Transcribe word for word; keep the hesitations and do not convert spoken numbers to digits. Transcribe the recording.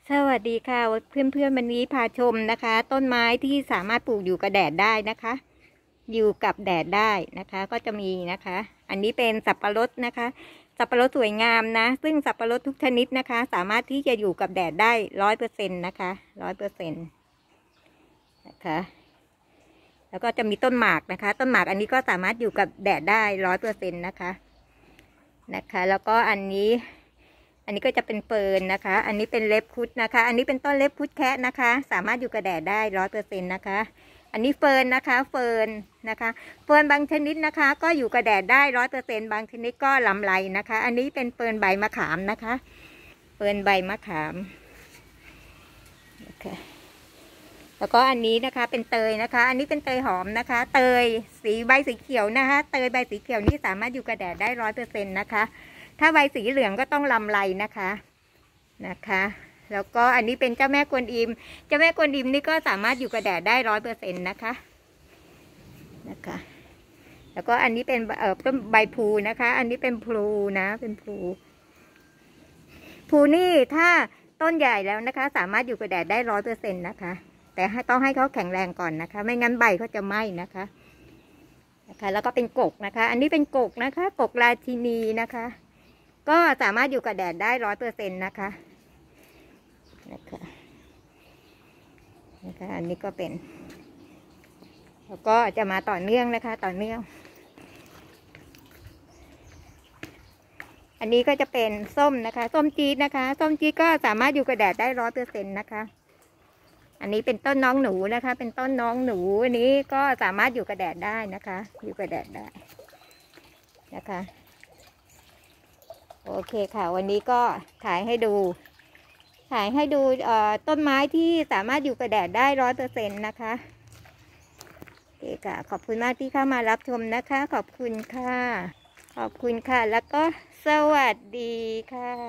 สวัสดีค่ะเพื่อนๆวันนี้พาชมนะคะ ต้นไม้ที่สามารถปลูกอยู่กับแดดได้นะคะ อยู่กับแดดได้นะคะ ก็จะมีนะคะ อันนี้เป็นสับปะรดนะคะ สับปะรดสวยงามนะ ซึ่งสับปะรดทุกชนิดนะคะ สามารถที่จะอยู่กับแดดได้ร้อยเปอร์เซ็นต์นะคะร้อยเปอร์เซ็นต์นะคะแล้วก็จะมีต้นหมากนะคะ ต้นหมากอันนี้ก็สามารถอยู่กับแดดได้ร้อยเปอร์เซ็นต์นะคะนะคะ แล้วก็อันนี้อันนี้ก็จะเป็นเฟิร์นนะคะ อันนี้เป็นเล็บคุดนะคะ อันนี้เป็นต้นเล็บคุดแคะนะคะ สามารถอยู่กับแดดได้ร้อยเปอร์เซ็นต์นะคะ อันนี้เฟิร์นนะคะ เฟิร์นนะคะ เฟิร์นบางชนิดนะคะ ก็อยู่กับแดดได้ร้อยเปอร์เซ็นต์บางชนิดก็ลำไรนะคะ อันนี้เป็นเฟิร์นใบมะขามนะคะ เฟิร์นใบมะขามนะคะแล้วก็อันนี้นะคะเป็นเตยนะคะ อันนี้เป็นเตยหอมนะคะ เตยสีใบสีเขียวนะคะ เตยใบสีเขียวนี่สามารถอยู่กับแดดได้ร้อยเปอร์เซ็นต์นะคะถ้าใบสีเหลืองก็ต้องลำไรนะคะนะคะแล้วก็อันนี้เป็นเจ้าแม่กวนอิมเจ้าแม่กวนอิมนี่ก็สามารถอยู่กับแดดได้ร้อยเปอร์เซ็นต์นะคะนะคะแล้วก็อันนี้เป็นเอ่อต้นใบพลูนะคะ อันนี้เป็นพลูนะเป็นพลูพลูนี่ถ้าต้นใหญ่แล้วนะคะสามารถอยู่กับแดดได้ร้อยเปอร์เซ็นต์นะคะแต่ต้องให้เขาแข็งแรงก่อนนะคะไม่งั้นใบเขาจะไหม้นะคะนะคะแล้วก็เป็นกกนะคะอันนี้เป็นกกนะคะกกราชินีนะคะก็สามารถอยู่กับแดดได้ร้อยเปอร์เซ็นต์นะคะนะคะนะคะอันนี้ก็เป็นแล้วก็จะมาต่อเนื่องนะคะต่อเนื่องอันนี้ก็จะเป็นส้มนะคะส้มจี๊ดนะคะส้มจี๊ดก็สามารถอยู่กับแดดได้ร้อยเปอร์เซ็นต์นะคะอันนี้เป็นต้นน้องหนูนะคะเป็นต้นน้องหนูอันนี้ก็สามารถอยู่กับแดดได้นะคะอยู่กับแดดได้นะคะโอเคค่ะวันนี้ก็ถ่ายให้ดูถ่ายให้ดูเอ่อต้นไม้ที่สามารถอยู่กับแดดได้ร้อยเปอร์เซ็นต์นะคะโอเคค่ะขอบคุณมากที่เข้ามารับชมนะคะขอบคุณค่ะขอบคุณค่ะแล้วก็สวัสดีค่ะ